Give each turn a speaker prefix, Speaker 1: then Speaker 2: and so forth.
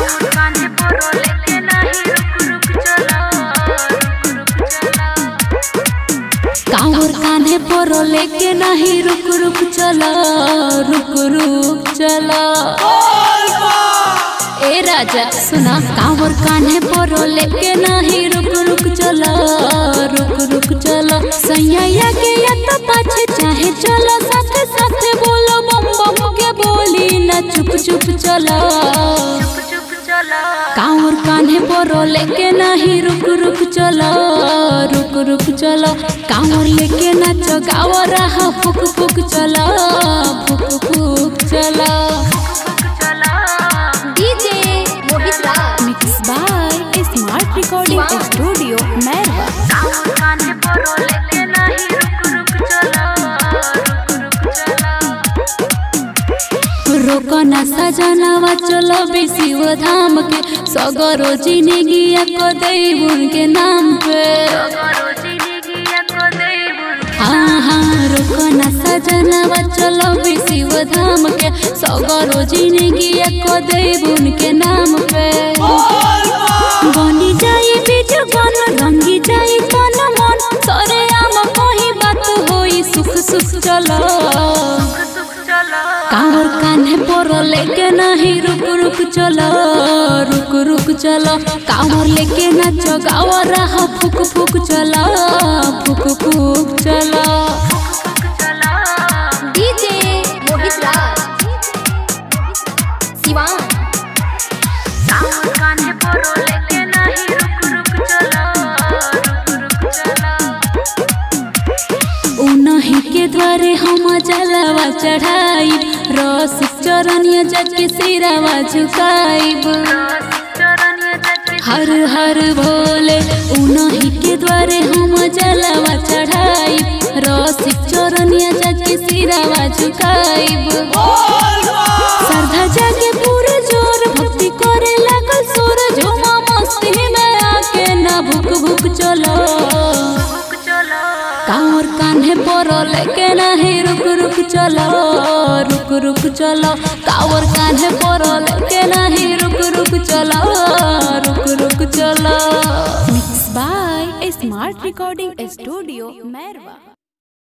Speaker 1: कांवर कान्हे परो लेके नहीं रुक रुक चला, रुक रुक चला। ए राजा सुना, कांवर कान्हे परो लेके नहीं रुक रुक चला, रुक रुक चला। सैया के या तो पाछे चाहे चला, साथे साथे बोलो बम बम के बोली ना, चुप चुप चला। कांवर कान्हे परो लेके नहीं रुक रुक चला, रुक रुक चला। कांवर लेके नाचो गाओ रहा, फुक फुक चला, फुक फुक चला।
Speaker 2: DJ Mohit Raj
Speaker 1: mix by smart recording studio Mairwa.
Speaker 3: कांवर कान्हे परो लेके नहीं रुक रुक चला, रुक रुक चला।
Speaker 1: रोको ना सजनवा चलो शिव धाम के, सगरो जिंदगी को देव के नाम पे। हाँ हाँ रोको ना सजनवा चलो शिव धाम के, सगरो जिंदगी को देव के नाम पे। बनी जाई बीज बन, रंगी जाई तन मन, सरे आम कोई बात होई सुख सुख चलो। कांवर कान्हे परो लेके नहीं रुक रुक चलो, रुक रुक चलो। कांवर लेके नाचो गाओ रहा, फुक फुक चला, फुक फुक चला।
Speaker 2: डीजे मोहित राज शिवान।
Speaker 3: कांवर कान्हे परो लेके नहीं रुक रुक चला, रुक रुक चला।
Speaker 1: उन्हीं के द्वारे हम जलवा चढ़ाई, रस चरनिया जाके सिरावा झुकाइब। हर हर भोले उन्हीं के द्वारे हम जलवा चढ़ाई, रस चरनिया जाके सिरावा झुकाइब। श्रद्धा जाके पूरे जोर भक्ति करे लागल सुर, झूमा मस्ती में आके ना भुक भुक चलो। कांवर कान्हे परो लेके नहीं रुक रुक चलो, रुक रुक चलो। कांवर कान्हे परो लेके नहीं रुक रुक चलो, रुक रुक चलो। Mix by smart recording studio Mairwa.